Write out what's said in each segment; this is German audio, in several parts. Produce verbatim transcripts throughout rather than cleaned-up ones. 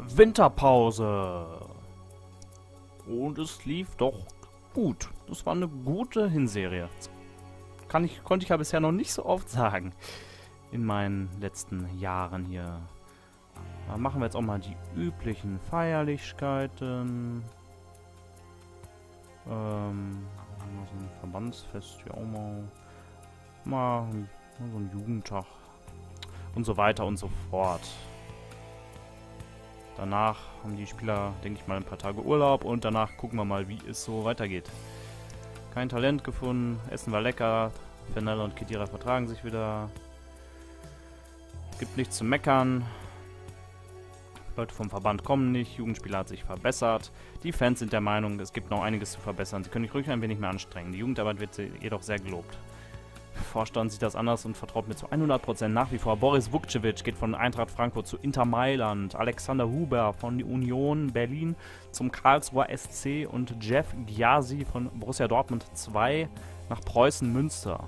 Winterpause. Und es lief doch gut. Das war eine gute Hinserie. Kann ich, konnte ich ja bisher noch nicht so oft sagen. In meinen letzten Jahren hier. Dann machen wir jetzt auch mal die üblichen Feierlichkeiten. Ähm, so ein Verbandsfest hier auch mal. Mal so ein Jugendtag. Und so weiter und so fort. Danach haben die Spieler, denke ich mal, ein paar Tage Urlaub. Und danach gucken wir mal, wie es so weitergeht. Kein Talent gefunden. Essen war lecker. Fenella und Kedira vertragen sich wieder. Gibt nichts zu meckern. Leute vom Verband kommen nicht. Jugendspieler hat sich verbessert. Die Fans sind der Meinung, es gibt noch einiges zu verbessern. Sie können sich ruhig ein wenig mehr anstrengen. Die Jugendarbeit wird jedoch sehr gelobt. Der Vorstand sieht das anders und vertraut mir zu hundert Prozent nach wie vor. Boris Vukcevic geht von Eintracht Frankfurt zu Inter Mailand. Alexander Huber von Union Berlin zum Karlsruher S C und Jeff Gyasi von Borussia Dortmund zwei nach Preußen Münster.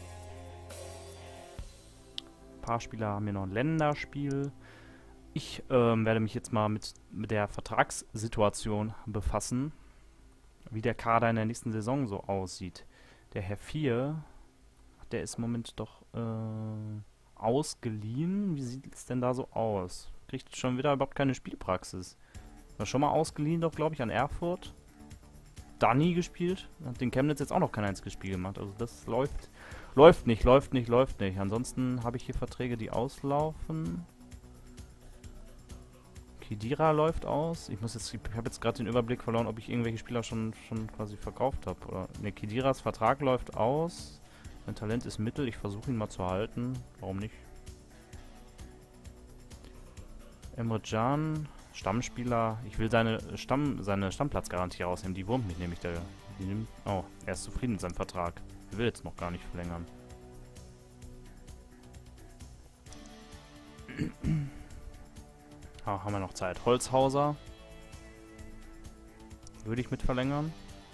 Ein paar Spieler haben hier noch ein Länderspiel. Ich ähm, werde mich jetzt mal mit, mit der Vertragssituation befassen, wie der Kader in der nächsten Saison so aussieht. Der Herr vier, der ist im Moment doch äh, ausgeliehen. Wie sieht es denn da so aus? Kriegt schon wieder überhaupt keine Spielpraxis. War schon mal ausgeliehen, doch glaube ich, an Erfurt. Da nie gespielt. Hat den Chemnitz jetzt auch noch kein einziges Spiel gemacht. Also das läuft, läuft nicht, läuft nicht, läuft nicht. Ansonsten habe ich hier Verträge, die auslaufen. Kedira läuft aus. Ich muss jetzt, ich habe jetzt gerade den Überblick verloren, ob ich irgendwelche Spieler schon, schon quasi verkauft habe. Oder ne, Kediras Vertrag läuft aus. Sein Talent ist mittel. Ich versuche ihn mal zu halten. Warum nicht? Emre Can, Stammspieler. Ich will seine Stamm, seine Stammplatzgarantie rausnehmen. Die wurmt mich nämlich. Der, die nimmt, oh, er ist zufrieden mit seinem Vertrag. Er will jetzt noch gar nicht verlängern. Ah, haben wir noch Zeit. Holzhauser. Würde ich mit verlängern.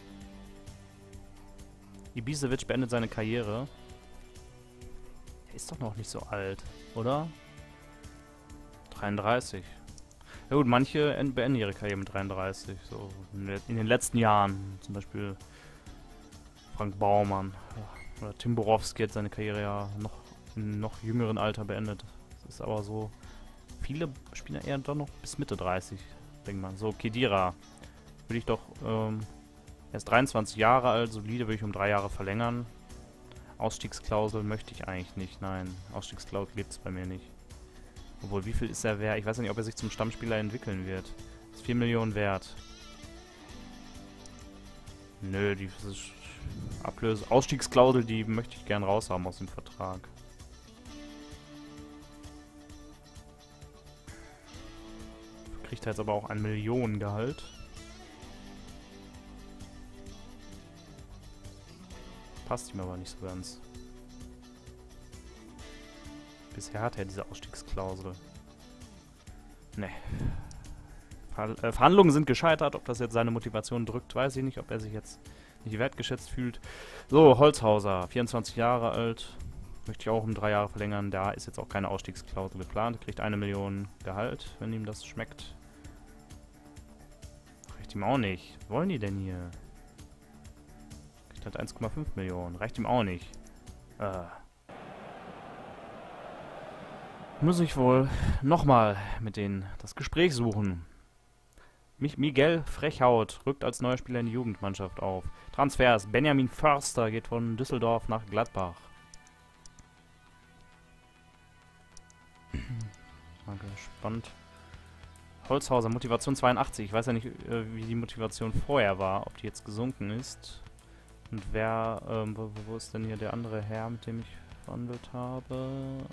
Ibisevic beendet seine Karriere. Er ist doch noch nicht so alt, oder? dreiunddreißig. Ja gut, manche beenden ihre Karriere mit dreiunddreißig. So in den letzten Jahren. Zum Beispiel Frank Baumann. Oder Tim Borowski hat seine Karriere ja noch in noch jüngeren Alter beendet. Das ist aber so... Viele spielen eher doch noch bis Mitte dreißig, denkt man. So, Kedira. Würde ich doch, ähm, er ist dreiundzwanzig Jahre alt, solide, würde ich um drei Jahre verlängern. Ausstiegsklausel möchte ich eigentlich nicht, nein. Ausstiegsklausel gibt es bei mir nicht. Obwohl, wie viel ist er wert? Ich weiß ja nicht, ob er sich zum Stammspieler entwickeln wird. Ist vier Millionen wert. Nö, die Ablöse, Ausstiegsklausel, die möchte ich gern raushaben aus dem Vertrag. Kriegt er jetzt aber auch ein Millionengehalt. Passt ihm aber nicht so ganz. Bisher hat er diese Ausstiegsklausel. Ne. Ver äh, Verhandlungen sind gescheitert. Ob das jetzt seine Motivation drückt, weiß ich nicht. Ob er sich jetzt nicht wertgeschätzt fühlt. So, Holzhauser, vierundzwanzig Jahre alt. Möchte ich auch um drei Jahre verlängern. Da ist jetzt auch keine Ausstiegsklausel geplant. Kriegt eine Million Gehalt, wenn ihm das schmeckt. Reicht ihm auch nicht. Was wollen die denn hier? Kriegt halt eins Komma fünf Millionen. Reicht ihm auch nicht. Äh. Muss ich wohl nochmal mit denen das Gespräch suchen. Mich Miguel Frechhaut rückt als neuer Spieler in die Jugendmannschaft auf. Transfers. Benjamin Förster geht von Düsseldorf nach Gladbach. Mal gespannt. Holzhauser, Motivation zweiundachtzig. Ich weiß ja nicht, äh, wie die Motivation vorher war, ob die jetzt gesunken ist. Und wer, ähm, wo, wo ist denn hier der andere Herr, mit dem ich verhandelt habe?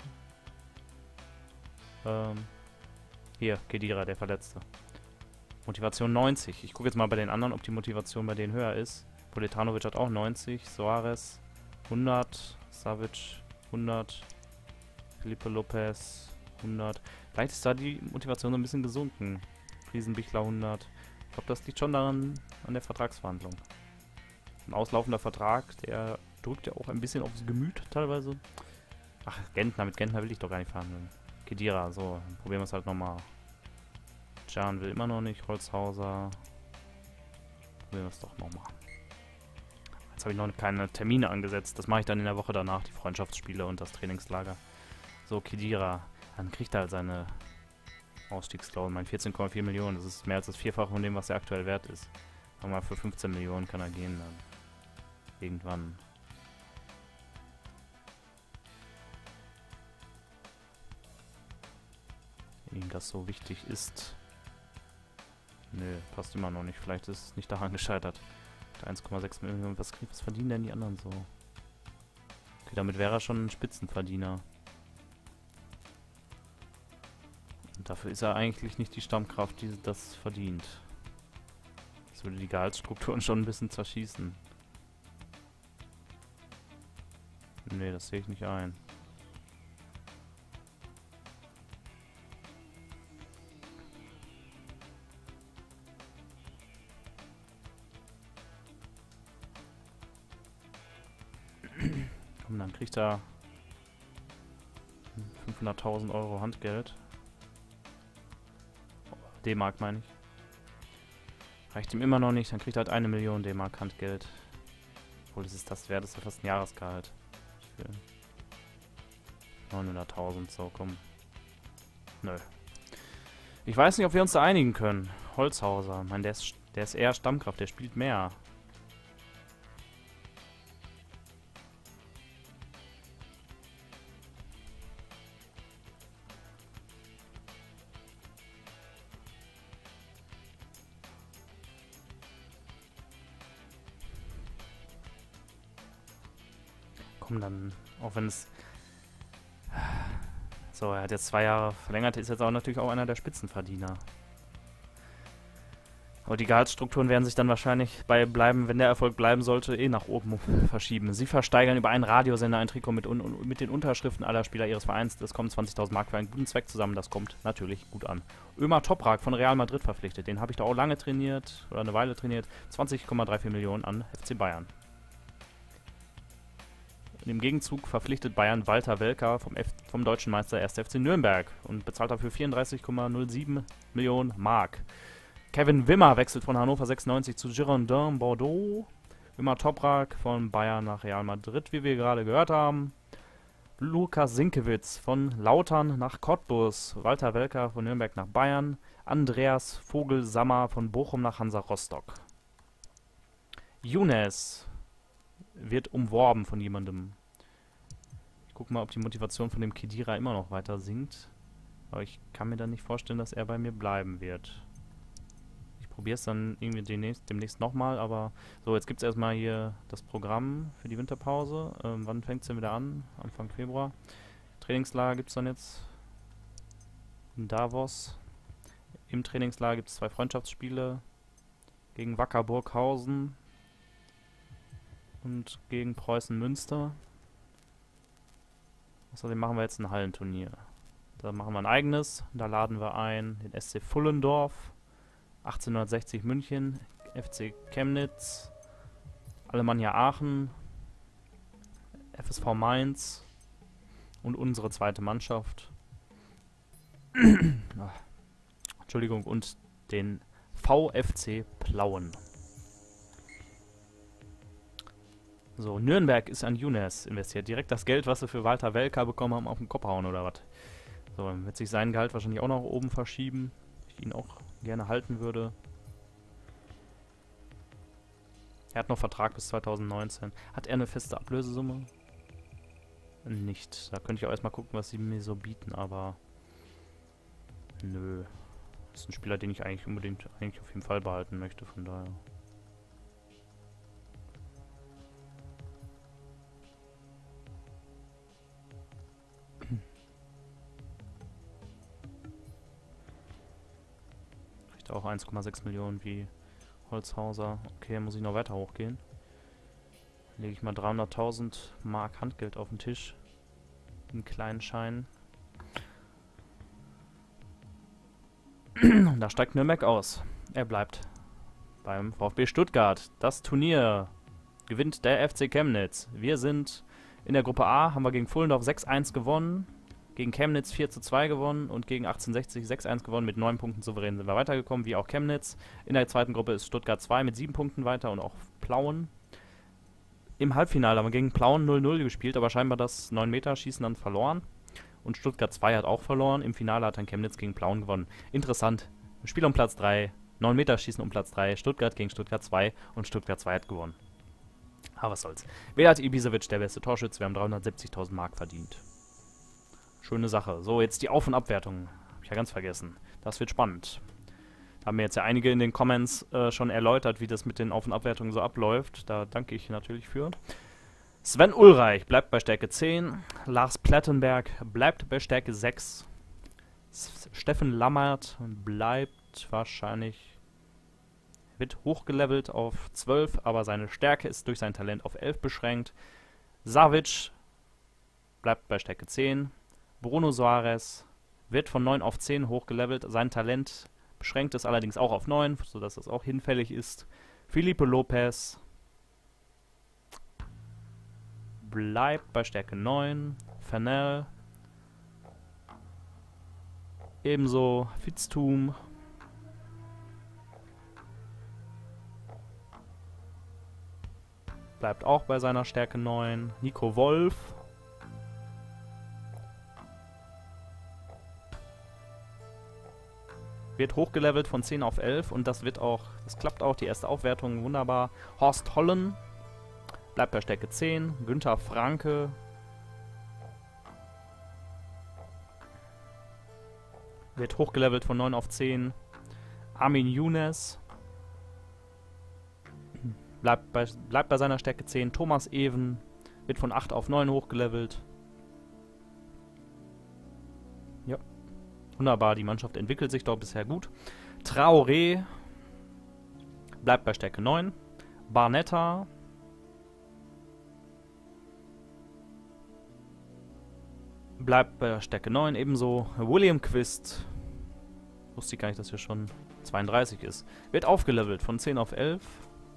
Ähm, hier, Kedira, der Verletzte. Motivation neunzig. Ich gucke jetzt mal bei den anderen, ob die Motivation bei denen höher ist. Poletanovic hat auch neunzig, Soares hundert, Savic hundert, Felipe Lopez hundert. Vielleicht ist da die Motivation so ein bisschen gesunken. Riesenbichler hundert. Ich glaube, das liegt schon daran, an der Vertragsverhandlung. Ein auslaufender Vertrag, der drückt ja auch ein bisschen aufs Gemüt teilweise. Ach, Gentner, mit Gentner will ich doch gar nicht verhandeln. Kedira, so, dann probieren wir es halt nochmal. Can will immer noch nicht. Holzhauser. Probieren wir es doch nochmal. Jetzt habe ich noch keine Termine angesetzt. Das mache ich dann in der Woche danach, die Freundschaftsspiele und das Trainingslager. So, Khedira. Dann kriegt er halt seine Ausstiegsklausel. Mein vierzehn Komma vier Millionen. Das ist mehr als das Vierfache von dem, was er aktuell wert ist. Sagen wir mal, für fünfzehn Millionen kann er gehen dann. Irgendwann. Wenn ihm das so wichtig ist. Nö, passt immer noch nicht. Vielleicht ist es nicht daran gescheitert. eins Komma sechs Millionen. Was, was verdienen denn die anderen so? Okay, damit wäre er schon ein Spitzenverdiener. Und dafür ist er eigentlich nicht die Stammkraft, die das verdient. Das würde die Gehaltsstrukturen schon ein bisschen zerschießen. Nee, das sehe ich nicht ein. Komm, dann kriegt er fünfhunderttausend Euro Handgeld. D-Mark meine ich. Reicht ihm immer noch nicht, dann kriegt er halt eine Million D-Mark Handgeld. Obwohl, das ist das wert, das ist ja fast ein Jahresgehalt. Für neunhunderttausend, so, komm. Nö. Ich weiß nicht, ob wir uns da einigen können. Holzhauser, ich meine, der ist, der ist eher Stammkraft, der spielt mehr. Komm dann, auch wenn es... So, er hat jetzt zwei Jahre verlängert, ist jetzt auch natürlich auch einer der Spitzenverdiener. Aber die Gehaltsstrukturen werden sich dann wahrscheinlich bei bleiben, wenn der Erfolg bleiben sollte, eh nach oben verschieben. Sie versteigern über einen Radiosender ein Trikot mit, un mit den Unterschriften aller Spieler ihres Vereins. Das kommt zwanzigtausend Mark für einen guten Zweck zusammen. Das kommt natürlich gut an. Ömer Toprak von Real Madrid verpflichtet. Den habe ich da auch lange trainiert, oder eine Weile trainiert. zwanzig Komma vierunddreißig Millionen an F C Bayern. Im Gegenzug verpflichtet Bayern Walter Welker vom, F vom deutschen Meister erster F C Nürnberg und bezahlt dafür vierunddreißig Komma null sieben Millionen Mark. Kevin Wimmer wechselt von Hannover sechsundneunzig zu Girondins Bordeaux. Ömer Toprak von Bayern nach Real Madrid, wie wir gerade gehört haben. Lukas Sinkewitz von Lautern nach Cottbus. Walter Welker von Nürnberg nach Bayern. Andreas Vogelsammer von Bochum nach Hansa Rostock. Younes wird umworben von jemandem. Ich gucke mal, ob die Motivation von dem Khedira immer noch weiter sinkt. Aber ich kann mir dann nicht vorstellen, dass er bei mir bleiben wird. Ich probiere es dann irgendwie demnächst, demnächst nochmal, aber... So, jetzt gibt es erstmal hier das Programm für die Winterpause. Ähm, wann fängt es denn wieder an? Anfang Februar. Trainingslager gibt es dann jetzt in Davos. Im Trainingslager gibt es zwei Freundschaftsspiele gegen Wacker Burghausen und gegen Preußen Münster. Außerdem machen wir jetzt ein Hallenturnier. Da machen wir ein eigenes. Da laden wir ein den S C Pfullendorf, achtzehnhundertsechzig München, F C Chemnitz, Alemannia Aachen, F S V Mainz und unsere zweite Mannschaft. Ach, Entschuldigung, und den V F C Plauen. So, Nürnberg ist an Younes investiert. Direkt das Geld, was sie für Walter Welker bekommen haben, auf den Kopf hauen oder was. So, dann wird sich sein Gehalt wahrscheinlich auch nach oben verschieben. Ich ihn auch gerne halten würde. Er hat noch Vertrag bis zweitausendneunzehn. Hat er eine feste Ablösesumme? Nicht. Da könnte ich auch erstmal gucken, was sie mir so bieten, aber... Nö. Das ist ein Spieler, den ich eigentlich unbedingt, eigentlich auf jeden Fall behalten möchte, von daher... Auch eins Komma sechs Millionen wie Holzhauser. Okay, muss ich noch weiter hochgehen. Lege ich mal dreihunderttausend Mark Handgeld auf den Tisch. In kleinen Scheinen. Da steigt Nürnberg aus. Er bleibt beim VfB Stuttgart. Das Turnier gewinnt der F C Chemnitz. Wir sind in der Gruppe A, haben wir gegen Pfullendorf sechs eins gewonnen. Gegen Chemnitz vier zu zwei gewonnen und gegen achtzehnhundertsechzig sechs eins gewonnen. Mit neun Punkten souverän sind wir weitergekommen, wie auch Chemnitz. In der zweiten Gruppe ist Stuttgart zwei mit sieben Punkten weiter und auch Plauen. Im Halbfinale haben wir gegen Plauen null null gespielt, aber scheinbar das neun Meter Schießen dann verloren. Und Stuttgart zwei hat auch verloren. Im Finale hat dann Chemnitz gegen Plauen gewonnen. Interessant. Spiel um Platz drei, neun Meter Schießen um Platz drei, Stuttgart gegen Stuttgart zwei und Stuttgart zwei hat gewonnen. Aber was soll's. Vedat Ibisevic, der beste Torschütze. Wir haben dreihundertsiebzigtausend Mark verdient. Schöne Sache. So, jetzt die Auf- und Abwertung. Hab ich ja ganz vergessen. Das wird spannend. Da haben mir jetzt ja einige in den Comments äh, schon erläutert, wie das mit den Auf- und Abwertungen so abläuft. Da danke ich natürlich für. Sven Ulreich bleibt bei Stärke zehn. Lars Plettenberg bleibt bei Stärke sechs. S Steffen Lammert bleibt wahrscheinlich... wird hochgelevelt auf zwölf, aber seine Stärke ist durch sein Talent auf elf beschränkt. Savic bleibt bei Stärke zehn. Bruno Soares wird von neun auf zehn hochgelevelt. Sein Talent beschränkt ist allerdings auch auf neun, sodass das auch hinfällig ist. Felipe Lopez bleibt bei Stärke neun. Fernell ebenso. Fitztum bleibt auch bei seiner Stärke neun. Nico Wolf wird hochgelevelt von zehn auf elf und das wird auch, das klappt auch, die erste Aufwertung, wunderbar. Horst Hollen bleibt bei Stärke zehn. Günther Franke wird hochgelevelt von neun auf zehn. Armin Younes bleibt bei, bleibt bei seiner Stärke zehn. Thomas Even wird von acht auf neun hochgelevelt. Ja. Wunderbar, die Mannschaft entwickelt sich doch bisher gut. Traoré bleibt bei Stärke neun. Barnetta bleibt bei Stärke neun, ebenso. William Quist, wusste ich gar nicht, dass er schon zweiunddreißig ist, wird aufgelevelt von zehn auf elf,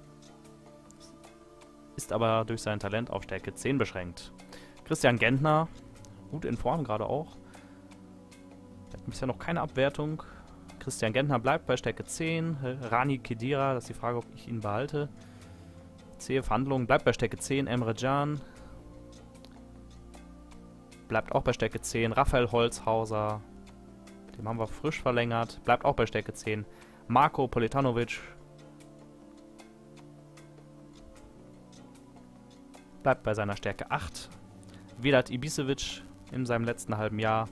ist aber durch sein Talent auf Stärke zehn beschränkt. Christian Gentner, gut in Form gerade auch. Hat bisher noch keine Abwertung. Christian Gentner bleibt bei Stärke zehn. Rani Kedira, das ist die Frage, ob ich ihn behalte. Zähe Verhandlungen, bleibt bei Stärke zehn. Emre Can bleibt auch bei Stärke zehn. Raphael Holzhauser, dem haben wir frisch verlängert, bleibt auch bei Stärke zehn. Marko Politanovic bleibt bei seiner Stärke acht. Vedat Ibisevic in seinem letzten halben Jahr.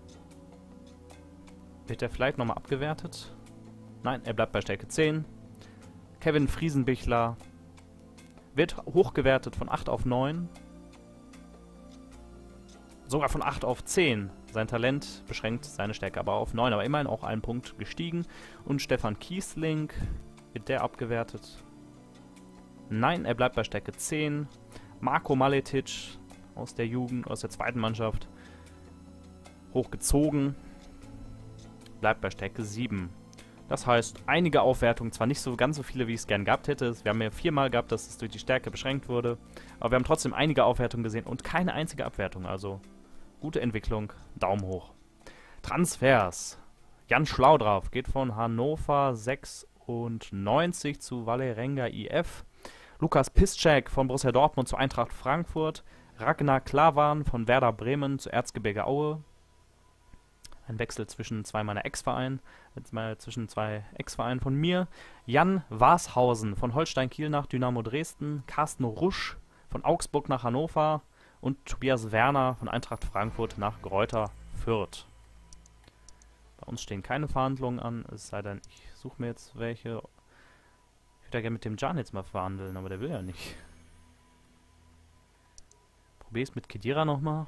Wird er vielleicht nochmal abgewertet? Nein, er bleibt bei Stärke zehn. Kevin Friesenbichler wird hochgewertet von acht auf neun. Sogar von acht auf zehn. Sein Talent beschränkt seine Stärke aber auf neun, aber immerhin auch einen Punkt gestiegen. Und Stefan Kiesling, wird der abgewertet? Nein, er bleibt bei Stärke zehn. Marko Maletic aus der Jugend, aus der zweiten Mannschaft, hochgezogen, bleibt bei Stärke sieben. Das heißt, einige Aufwertungen, zwar nicht so ganz so viele, wie ich es gern gehabt hätte. Wir haben ja viermal gehabt, dass es durch die Stärke beschränkt wurde. Aber wir haben trotzdem einige Aufwertungen gesehen und keine einzige Abwertung. Also gute Entwicklung, Daumen hoch. Transfers. Jan Schlaudraff geht von Hannover sechsundneunzig zu Vålerenga I F. Lukas Piszczek von Borussia Dortmund zu Eintracht Frankfurt. Ragnar Klavan von Werder Bremen zu Erzgebirge Aue. Ein Wechsel zwischen zwei meiner Ex-Vereinen, zwischen zwei Ex-Vereinen von mir. Jan Warshausen von Holstein Kiel nach Dynamo Dresden. Carsten Rusch von Augsburg nach Hannover. Und Tobias Werner von Eintracht Frankfurt nach Greuther Fürth. Bei uns stehen keine Verhandlungen an, es sei denn, ich suche mir jetzt welche. Ich würde ja gerne mit dem Can jetzt mal verhandeln, aber der will ja nicht. Probier es mit Kedira nochmal.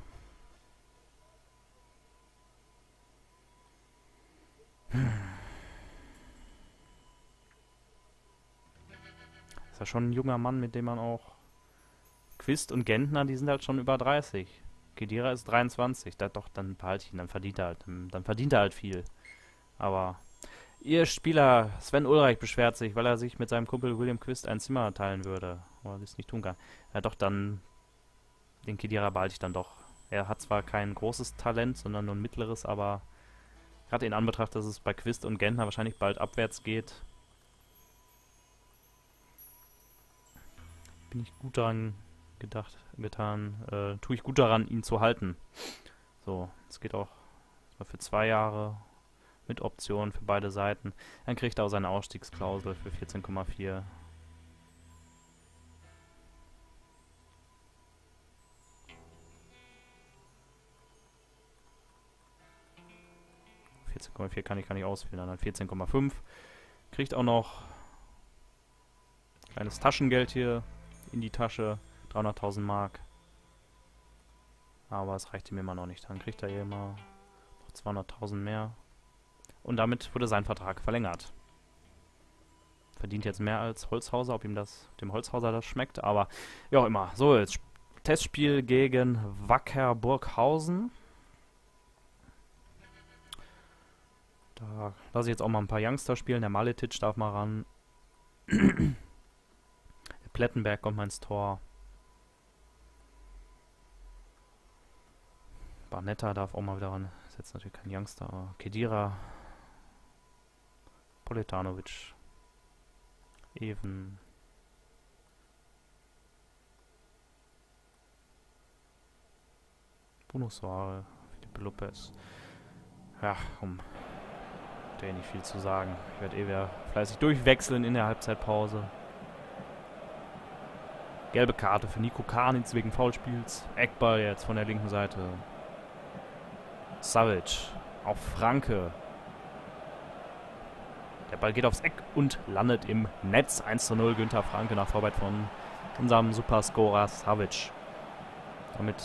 Ist ja schon ein junger Mann, mit dem man auch... Quist und Gentner, die sind halt schon über dreißig. Kedira ist dreiundzwanzig. Da, doch, dann behalte ich ihn, dann verdient er halt, dann verdient er halt viel. Aber ihr Spieler Sven Ulreich beschwert sich, weil er sich mit seinem Kumpel William Quist ein Zimmer teilen würde. Aber das nicht tun kann. Ja doch, dann den Kedira behalte ich dann doch. Er hat zwar kein großes Talent, sondern nur ein mittleres, aber gerade in Anbetracht, dass es bei Quist und Gentner wahrscheinlich bald abwärts geht, bin ich gut daran gedacht, getan, äh, tue ich gut daran, ihn zu halten. So, es geht auch für zwei Jahre mit Option für beide Seiten. Dann kriegt er auch seine Ausstiegsklausel für vierzehn Komma vier. vierzehn Komma vier kann ich gar nicht auswählen, dann vierzehn Komma fünf. Kriegt auch noch kleines Taschengeld hier in die Tasche, dreihunderttausend Mark. Aber es reicht ihm immer noch nicht. Dann kriegt er hier immer noch zweihunderttausend mehr. Und damit wurde sein Vertrag verlängert. Verdient jetzt mehr als Holzhauser, ob ihm das, dem Holzhauser das schmeckt, aber wie auch immer. So, jetzt Testspiel gegen Wacker Burghausen. Da lasse ich jetzt auch mal ein paar Youngster spielen. Der Maletic darf mal ran. Der Plettenberg kommt mal ins Tor. Barnetta darf auch mal wieder ran. Ist jetzt natürlich kein Youngster, aber Kedira. Politanovic. Even. Bruno Soare. Felipe Lopez. Ja, um der nicht viel zu sagen. Ich werde eh wieder fleißig durchwechseln in der Halbzeitpause. Gelbe Karte für Nico Karnitz wegen Foulspiels. Eckball jetzt von der linken Seite. Savic auf Franke. Der Ball geht aufs Eck und landet im Netz. eins zu null Günther Franke nach Vorarbeit von unserem Superscorer Savic. Damit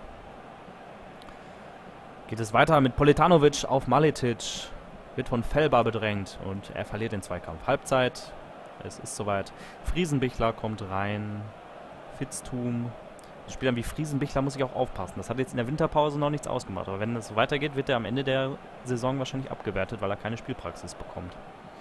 geht es weiter mit Politanovic auf Maletic. Wird von Felber bedrängt und er verliert den Zweikampf. Halbzeit. Es ist soweit. Friesenbichler kommt rein. Fitztum. Spielern wie Friesenbichler muss ich auch aufpassen. Das hat jetzt in der Winterpause noch nichts ausgemacht. Aber wenn es so weitergeht, wird er am Ende der Saison wahrscheinlich abgewertet, weil er keine Spielpraxis bekommt.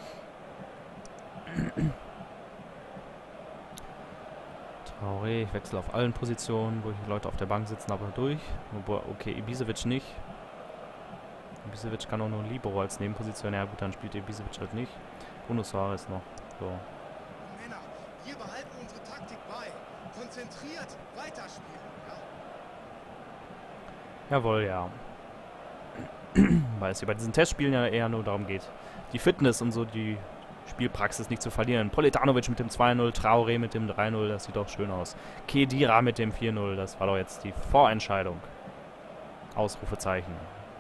Traoré, ich wechsle auf allen Positionen, wo die Leute auf der Bank sitzen, aber durch. Okay, Ibisevic nicht. Ibisevic kann auch nur Libero als Nebenposition. Ja gut, dann spielt Ibisevic halt nicht. Bruno Soares noch. So. Männer, wir behalten unsere Taktik bei. Konzentriert weiterspielen. Ja? Jawohl, ja. Weil es hier bei diesen Testspielen ja eher nur darum geht, die Fitness und so die Spielpraxis nicht zu verlieren. Politanovic mit dem zwei null, Traoré mit dem drei null, das sieht doch schön aus. Kedira mit dem vier null, das war doch jetzt die Vorentscheidung. Ausrufezeichen.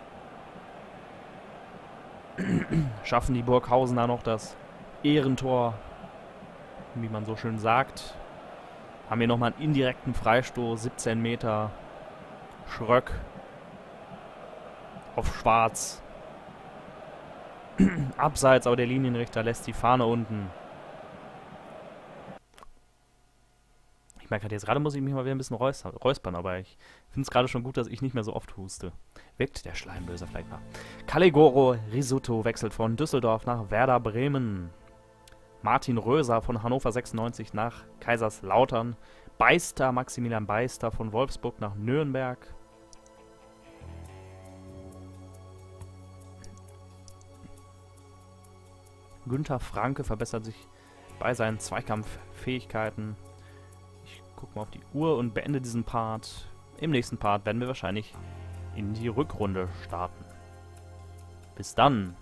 Schaffen die Burghausener noch das Ehrentor, wie man so schön sagt. Haben hier nochmal einen indirekten Freistoß, siebzehn Meter. Schröck auf Schwarz. Abseits, aber der Linienrichter lässt die Fahne unten. Ich merke halt jetzt gerade, muss ich mich mal wieder ein bisschen räuspern, aber ich finde es gerade schon gut, dass ich nicht mehr so oft huste. Wirkt der Schleimböse vielleicht mal. Caligoro Risotto wechselt von Düsseldorf nach Werder Bremen. Martin Röser von Hannover sechsundneunzig nach Kaiserslautern. Beister, Maximilian Beister von Wolfsburg nach Nürnberg. Günther Franke verbessert sich bei seinen Zweikampffähigkeiten. Ich gucke mal auf die Uhr und beende diesen Part. Im nächsten Part werden wir wahrscheinlich in die Rückrunde starten. Bis dann!